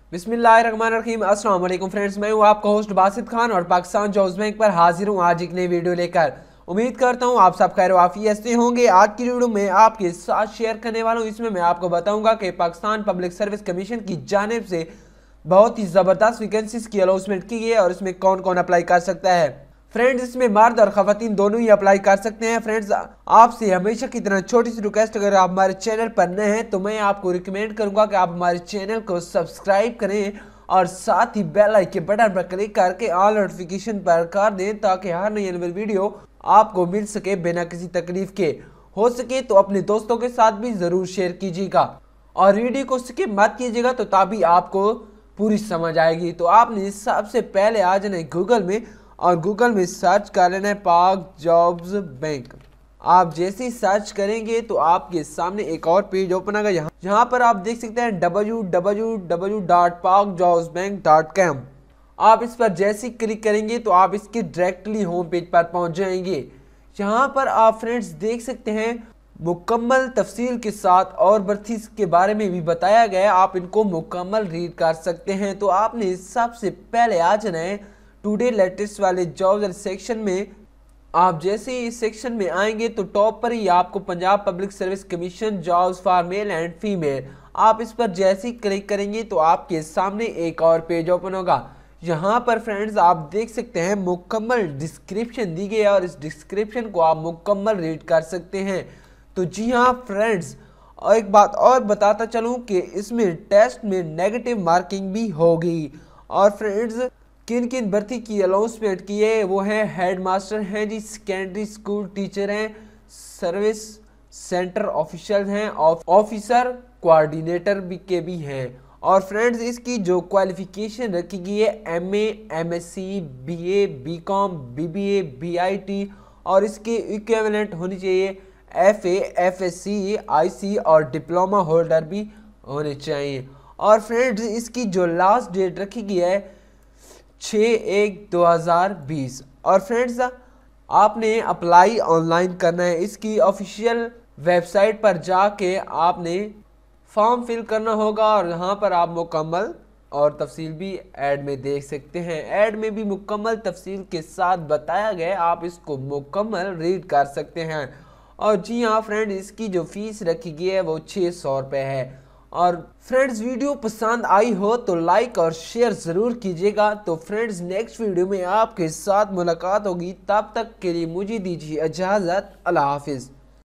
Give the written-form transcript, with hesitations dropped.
बिस्मिल्लाहिर्रहमानिर्रहीम। अस्सलाम वालेकुम फ्रेंड्स, मैं हूं आपका होस्ट बासित खान और पाकिस्तान जॉब्स बैंक पर हाजिर हूं आज एक नई वीडियो लेकर। उम्मीद करता हूं आप सब खैर वाफियत से होंगे। आज की वीडियो में आपके साथ शेयर करने वाला हूं, इसमें मैं आपको बताऊंगा कि पाकिस्तान पब्लिक सर्विस कमीशन की जानिब से बहुत ही ज़बरदस्त वैकेंसीज की अनाउंसमेंट की है और इसमें कौन कौन अप्लाई कर सकता है। फ्रेंड्स, इसमें मर्द और खवातीन दोनों ही अप्लाई कर सकते हैं। फ्रेंड्स, आपसे हमेशा की तरह छोटी सी रिक्वेस्ट, अगर आप हमारे चैनल पर नए हैं तो मैं आपको रिकमेंड करूंगा कि आप हमारे चैनल को सब्सक्राइब करें और साथ ही बेल आइकन बटन पर क्लिक करके ऑल नोटिफिकेशन पर कर दें ताकि हर नई वीडियो आपको मिल सके बिना किसी तकलीफ के। हो सके तो अपने दोस्तों के साथ भी ज़रूर शेयर कीजिएगा और वीडियो को स्किप मत कीजिएगा, तो तभी आपको पूरी समझ आएगी। तो आपने सबसे पहले आ जाना है गूगल में और गूगल में सर्च कर लेना है पाक जॉब्स बैंक। आप जैसे ही सर्च करेंगे तो आपके सामने एक और पेज ओपन होगा, यहाँ पर आप देख सकते हैं www.pakjobsbank.com। आप इस पर जैसे ही क्लिक करेंगे तो आप इसके डायरेक्टली होम पेज पर पहुंच जाएंगे। यहाँ पर आप फ्रेंड्स देख सकते हैं मुकम्मल तफसील के साथ और भर्ती के बारे में भी बताया गया है, आप इनको मुकम्मल रीड कर सकते हैं। तो आपने सबसे पहले आ जाना है टुडे लेटेस्ट वाले जॉब्स सेक्शन में। आप जैसे ही इस सेक्शन में आएंगे तो टॉप पर ही आपको Punjab public service commission jobs for male and female, आप इस पर जैसे ही क्लिक करेंगे तो आपके सामने एक और पेज ओपन होगा। यहाँ पर फ्रेंड्स आप देख सकते हैं मुकम्मल डिस्क्रिप्शन दी गई है और इस डिस्क्रिप्शन को आप मुकम्मल रीड कर सकते हैं। तो जी हाँ फ्रेंड्स, और एक बात और बताता चलूँ कि इसमें टेस्ट में नेगेटिव मार्किंग भी होगी। और फ्रेंड्स, किन किन भर्ती की अनाउंसमेंट की है वो है हेड मास्टर हैं जी, सेकेंडरी स्कूल टीचर हैं, सर्विस सेंटर ऑफिशियल हैं, ऑफिसर कोऑर्डिनेटर के भी हैं। और फ्रेंड्स, इसकी जो क्वालिफिकेशन रखी गई है MA, MSc, BA, BCom, BBA, BIT और इसके इक्विवेलेंट होनी चाहिए एफए, एफएससी, आईसी और डिप्लोमा होल्डर भी होने चाहिए। और फ्रेंड्स, इसकी जो लास्ट डेट रखी गई है 6/1/2020। और फ्रेंड्स, आपने अप्लाई ऑनलाइन करना है। इसकी ऑफिशियल वेबसाइट पर जाके आपने फॉर्म फिल करना होगा और यहाँ पर आप मुकम्मल और तफसील भी ऐड में देख सकते हैं। ऐड में भी मुकम्मल तफसील के साथ बताया गया, आप इसको मुकम्मल रीड कर सकते हैं। और जी हाँ फ्रेंड, इसकी जो फीस रखी गई है वो 600 रुपये है। और फ्रेंड्स, वीडियो पसंद आई हो तो लाइक और शेयर ज़रूर कीजिएगा। तो फ्रेंड्स, नेक्स्ट वीडियो में आपके साथ मुलाकात होगी, तब तक के लिए मुझे दीजिए इजाज़त। अल्लाह हाफिज़।